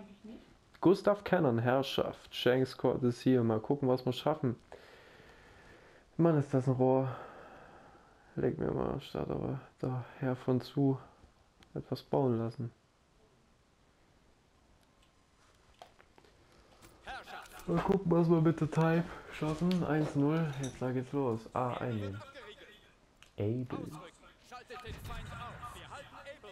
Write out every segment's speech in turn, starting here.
eigentlich nicht. Gustav Cannon, Herrschaft. Shanks Court ist hier. Mal gucken, was wir schaffen. Mann, ist das ein Rohr. Leg mir mal statt aber daher von zu etwas bauen lassen. Mal gucken, was wir mit der Type schaffen. 1-0. Jetzt geht's los. A einnehmen. Able. Schaltet den Feind auf. Wir halten Able.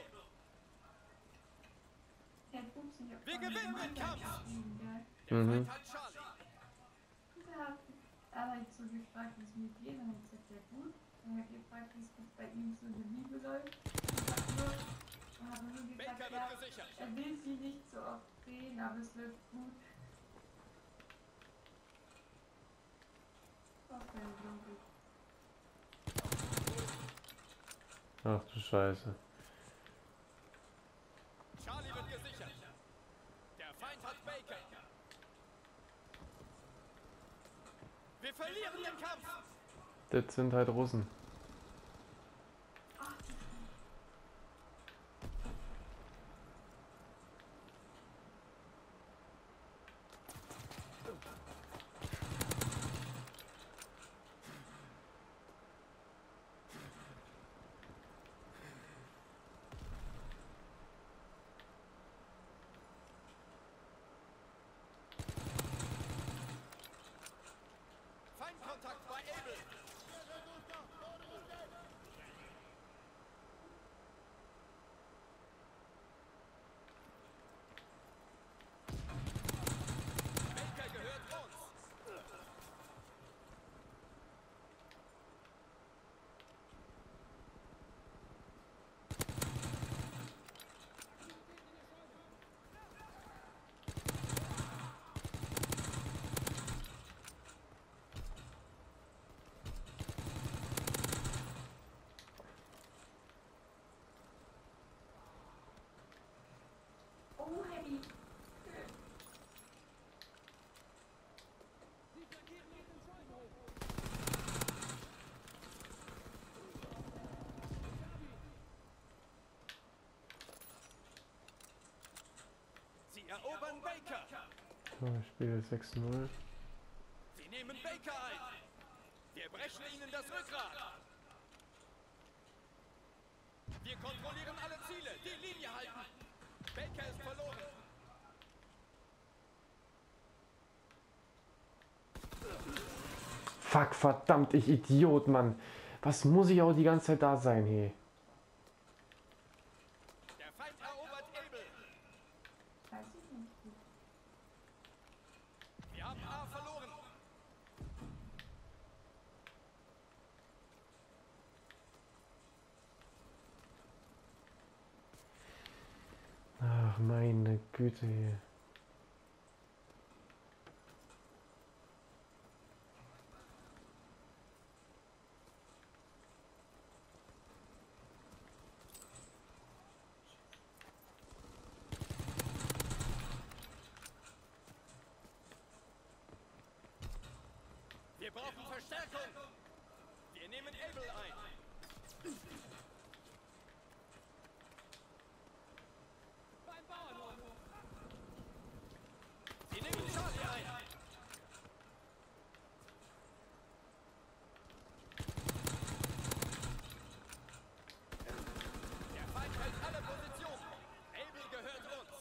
Der Fuchs nicht auf Wir gewinnen den Kampf. Der Mhm. Feind hat Charlie. hat aber jetzt so gefragt, wie es mit dir, dann hat er gesagt, ja gut. Dann hat er gefragt, wie es bei ihm so eine Liebe läuft. Und hat nur gesagt, Baker ja, wird gesichert. er will sie nicht so oft sehen, aber es läuft gut. Okay, glaube ich. Ach du Scheiße. Charlie wird gesichert. Der Feind hat Baker. Wir verlieren den Kampf. Das sind halt Russen. Feindkontakt bei Able. Baker gehört uns. Oh, Heavy. Sie erobern Baker. So, ich spiele 6-0. Sie nehmen Baker ein. Wir brechen ihnen das Rückgrat. Wir kontrollieren alle Ziele. Die Linie halten. Baker ist verloren. Fuck, verdammt, ich Idiot, Mann. Was muss ich auch die ganze Zeit da sein, hey? Der Feind erobert Able. Weiß ich nicht. Wir haben A verloren. Ach, meine Güte, hey. Wir brauchen Verstärkung. Wir nehmen Able ein. Beim Bauernhof. Sie nehmen Charlie ein. Der Feind hält alle Positionen. Able gehört uns.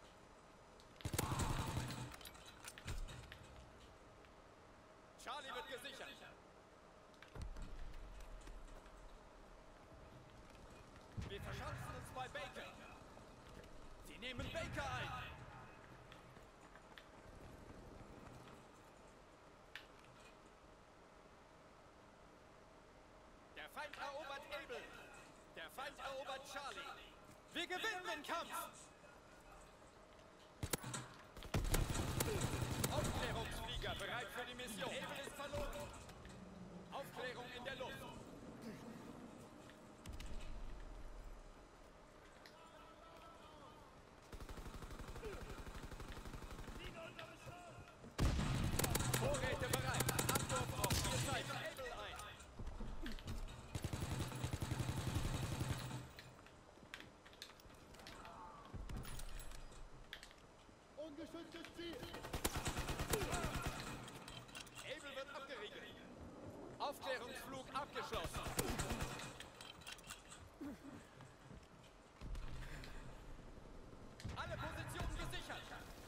Charlie wird gesichert. Wir verschanzen uns bei Baker. Sie nehmen Baker ein. Der Feind erobert Able. Der Feind erobert Charlie. Wir gewinnen den Kampf. Aufklärungsflieger bereit für die Mission. Able ist verloren. Aufklärung in der Luft. Vorräte bereit. Abwurf auf vier Seiten. Able ein. Able wird abgeriegelt. Aufklärungsflug abgeschlossen. Alle Positionen gesichert.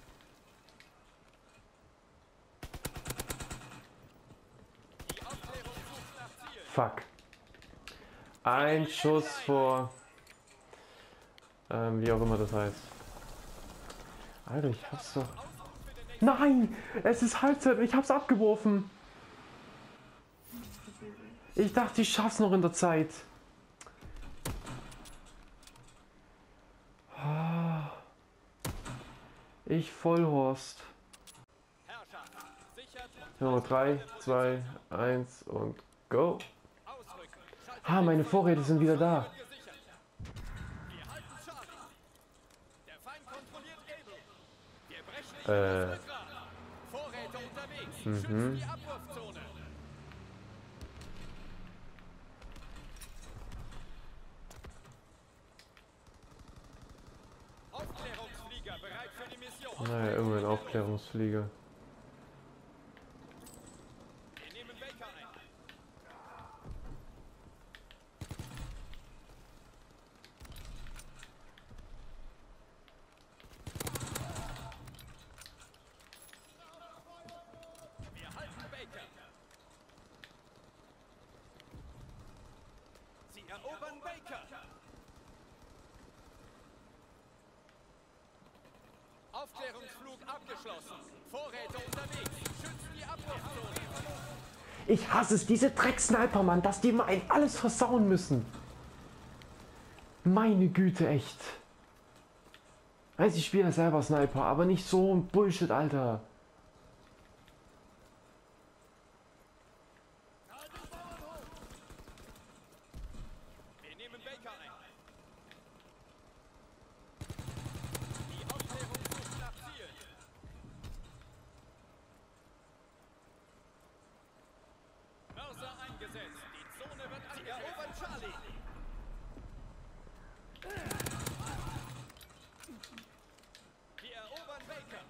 Die Aufklärung sucht nach Ziel. Fuck. Ein Schuss vor... wie auch immer das heißt. Alter, ich hab's doch... Ausruf für den nächsten. Nein! Es ist Halbzeit und ich hab's abgeworfen. Ich dachte, ich schaff's noch in der Zeit. Ah. Ich Vollhorst. Herrschaft. Sichert und Ja, 3, 2, 1 und go. ausrücken. Ah, meine Vorräte sind wieder da. Wird gesichert. Wir halten Charlie. Der Feind kontrolliert Able. Wir brechen ihnen das Rückgrat. Vorräte unterwegs. Schützt die Abwurfzone. Aufklärungsflieger bereit für die Mission. Naja, irgendein Aufklärungsflieger. Wir nehmen Baker ein. Wir halten Baker. Sie erobern Baker. Aufklärungsflug abgeschlossen. Vorräte unterwegs. Schützt die Abwurfzone. Ich hasse es, diese Drecksniper, Mann, dass die mal alles versauen müssen. Meine Güte, echt. Weiß ich spiele ja selber Sniper, aber nicht so ein Bullshit, Alter. Wir nehmen Baker ein. Die Aufklärung sucht nach Ziel. Mörser eingesetzt. Die Zone wird angegriffen. Sie erobern Charlie. Wir erobern Baker.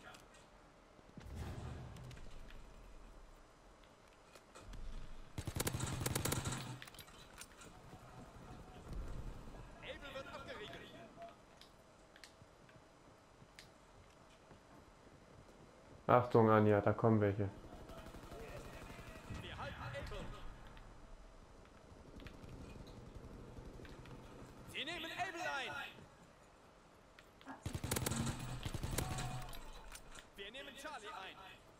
Able wird abgeriegelt. Achtung, Anja, da kommen welche. Wir halten Able. Sie nehmen Able ein. Wir nehmen Charlie ein.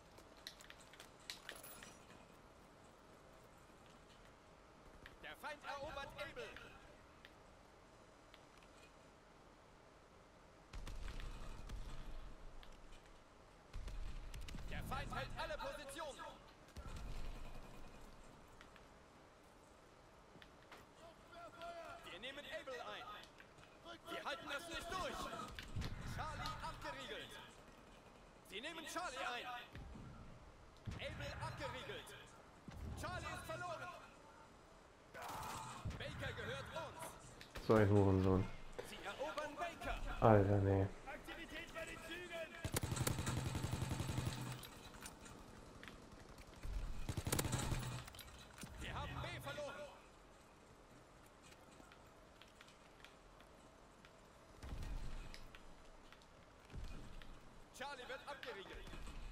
Der Feind erobert Able. Der Feind hält alle Positionen. Wir nehmen Able ein. Wir halten das nicht durch. Charlie abgeriegelt. Sie nehmen Charlie ein. Able abgeriegelt. Charlie ist verloren. Baker gehört uns. So ein Hurensohn. Sie erobern Baker. Alter, nee. Aktivität bei den Zügen. Wir haben B verloren. Charlie wird abgeriegelt.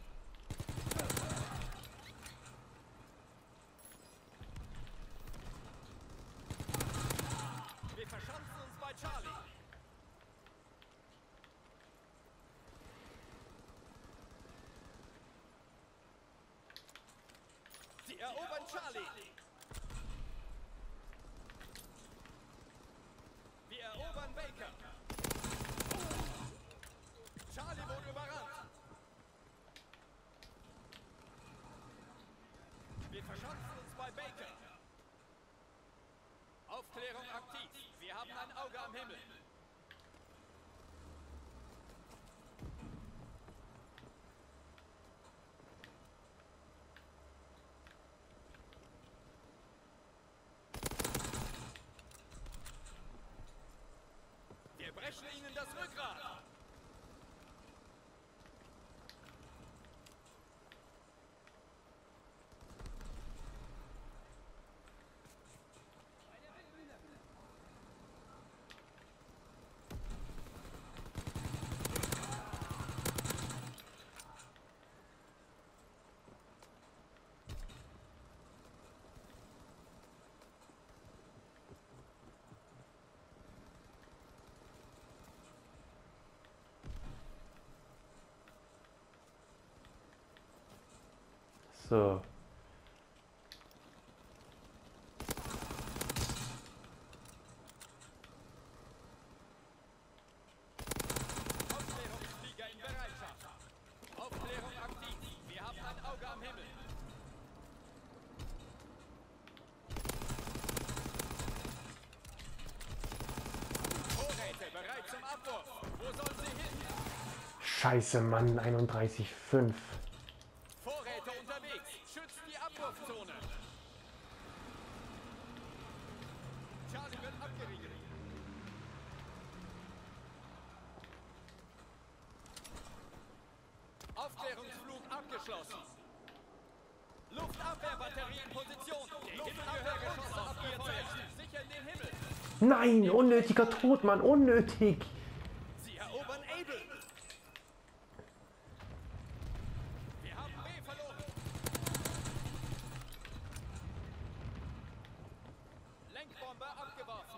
Wir verschanzen uns bei Charlie. Sie erobern Charlie. Wir erobern Baker. Charlie wurde überrannt. Wir verschanzen uns bei Baker. Aufklärung aktiv. Wir haben ein Auge am Himmel. Wir brechen ihnen das Rückgrat. So. Aufklärungsflieger in Bereitschaft. Aufklärung aktiv. Wir haben ein Auge am Himmel. Vorräte bereit zum Abwurf. Wo sollen sie hin? Scheiße, Mann, 31,5. Vorräte unterwegs. Schützt die Abwurfzone. Charlie wird abgeriegelt. Aufklärungsflug abgeschlossen. Luftabwehrbatterie in Position. Luftabwehrgeschosse abgefeuert. Sichern den Himmel. Nein, unnötiger Tod, Mann, unnötig. Sie erobern Able. Wir haben B verloren. Lenkbombe abgeworfen.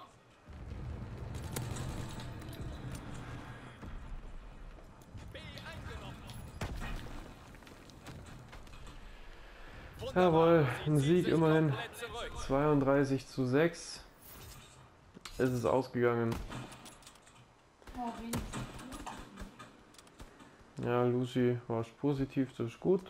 B eingenommen. Jawohl, ein Sie ziehen Sieg sich immerhin. komplett zurück. 32:6 ist es ausgegangen. Oh, wenigstens. Ja, Lucy war positiv, das ist gut.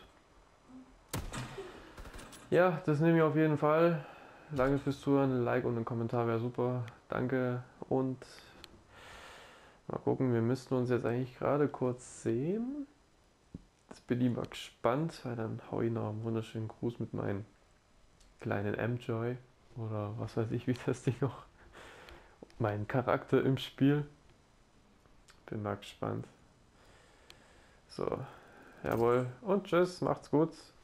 Ja, das nehme ich auf jeden Fall. Danke fürs Zuhören, ein Like und ein Kommentar wäre super. Danke und mal gucken, wir müssten uns jetzt eigentlich gerade kurz sehen. Jetzt bin ich mal gespannt, weil dann hau ich noch einen wunderschönen Gruß mit meinem kleinen M-Joy oder was weiß ich, wie das Ding noch, mein Charakter im Spiel. Bin mal gespannt. So, jawohl und tschüss, macht's gut.